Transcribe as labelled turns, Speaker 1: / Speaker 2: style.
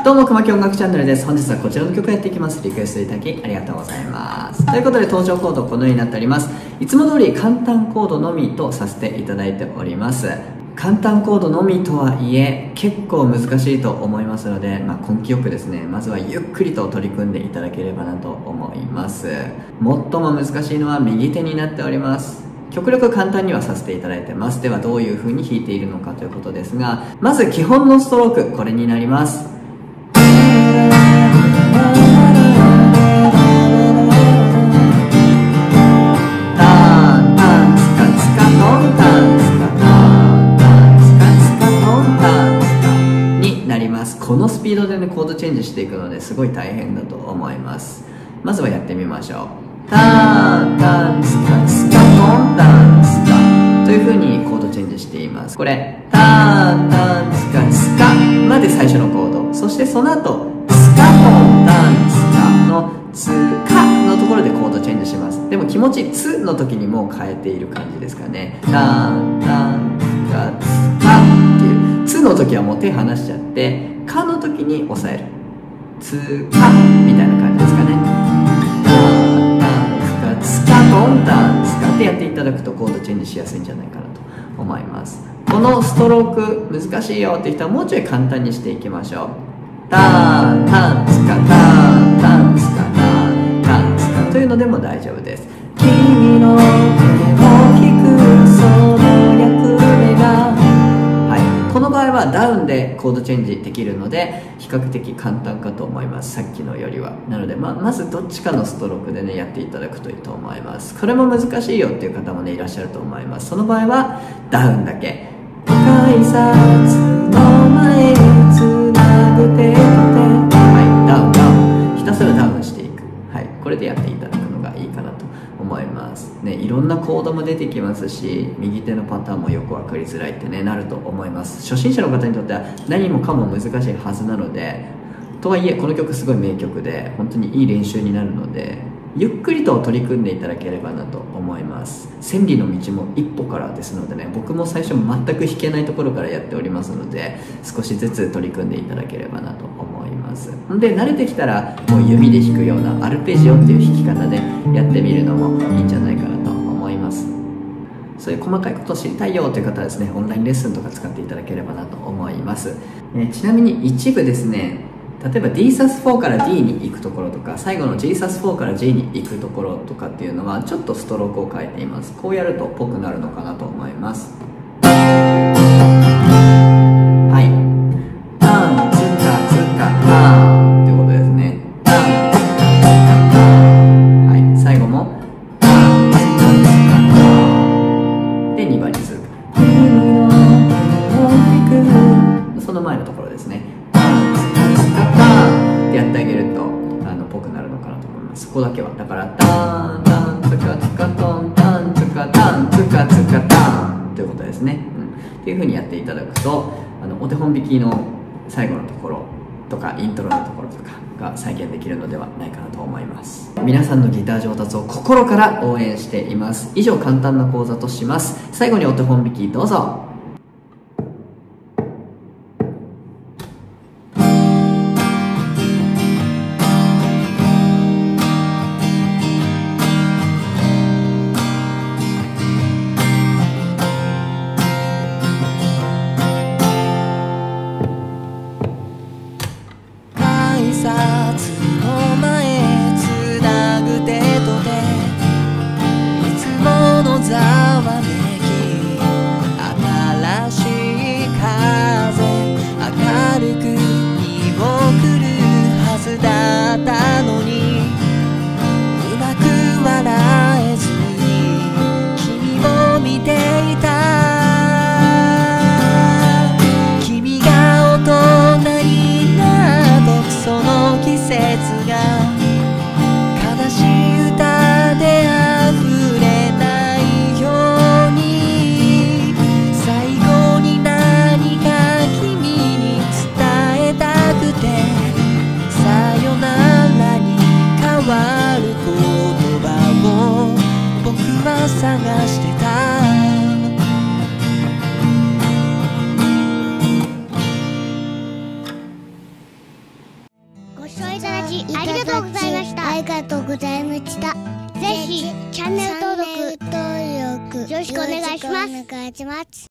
Speaker 1: どうも、熊木音楽チャンネルです。本日はこちらの曲をやっていきます。リクエストいただきありがとうございます。ということで、登場コードこのようになっております。いつも通り簡単コードのみとさせていただいております。簡単コードのみとはいえ、結構難しいと思いますので、根気よくですね、まずはゆっくりと取り組んでいただければなと思います。最も難しいのは右手になっております。極力簡単にはさせていただいてます。ではどういう風に弾いているのかということですが、まず基本のストローク、これになります。になります。このスピードでね、コードチェンジしていくのですごい大変だと思います。まずはやってみましょう。タンタンツカツカトンタンツカという風にコードチェンジしています。これタンタンツカツカまで最初のコード、そしてその後ツカトンタンツカのツカのところでコードチェンジします。でも気持ちツの時にもう変えている感じですかね。タンタンツカツカっていうツの時はもう手離しちゃって、カの時に押さえるツカみたいな感じですかね。トンタン使ってやっていただくとコードチェンジしやすいんじゃないかなと思います。このストローク難しいよっていう人はもうちょい簡単にしていきましょう。タンタンツカタンタンツカタンタンツカというのでも大丈夫です。君の手を引くその役目が、この場合はダウンでコードチェンジできるので比較的簡単かと思います。さっきのよりは。なのでまずどっちかのストロークでねやっていただくといいと思います。これも難しいよっていう方もねいらっしゃると思います。その場合はダウンだけ。改札の前につなぐ手と手、ダウンダウン、ひたすらダウンしていく、これでやっていただくのがいいかなと思いますね。いろんなコードも出てきますし、右手のパターンもよく分かりづらいってねなると思います。初心者の方にとっては何もかも難しいはずなので、とはいえこの曲すごい名曲で本当にいい練習になるので、ゆっくりと取り組んでいただければなと思います。千里の道も一歩からですのでね、僕も最初全く弾けないところからやっておりますので、少しずつ取り組んでいただければなと思います。で慣れてきたらもう指で弾くようなアルペジオっていう弾き方でやってみるのもいいんじゃないかなと思います。そういう細かいことを知りたいよという方はですね、オンラインレッスンとか使っていただければなと思います。ちなみに一部ですね、例えば D サス4から D に行くところとか、最後の G サス4から G に行くところとかっていうのはちょっとストロークを変えています。こうやるとぽくなるのかなと思います。タンツカツカタンってことですね。タンツカツカタン、最後もタンツカツカタンで2番にする。その前のところですね。やってあげるとぽくなるのかなと思います。そこだけはだからタンタンツカツカトンタンツカタンツカツカタンということですね。っていう風にやっていただくとお手本弾きの最後のところとかイントロのところとかが再現できるのではないかなと思います。皆さんのギター上達を心から応援しています。以上簡単な講座とします。最後にお手本弾きどうぞ。
Speaker 2: 改札の前つなぐ手と手、いつものざわめき、新しい風明るく見送るはずだったのに、うまく笑えずに君を見ていた。君が大人になってその季節が
Speaker 3: ご視聴いただきありがとうございました。
Speaker 4: ありがとうございました。
Speaker 3: ぜひチャンネル登録よろしくお願いします。
Speaker 4: お願いします。